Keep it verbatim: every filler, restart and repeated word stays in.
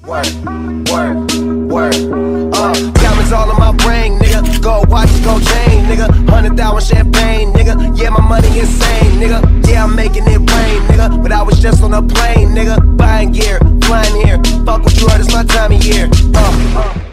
Work, work, work. Uh, diamonds all in my brain, nigga. Gold watches, gold chain, nigga. Hundred thousand champagne, nigga. Yeah, my money insane, nigga. Yeah, I'm making it rain, nigga. But I was just on a plane, nigga. Buying gear, flying here. Fuck what you heard, it's my time of year. Uh, uh.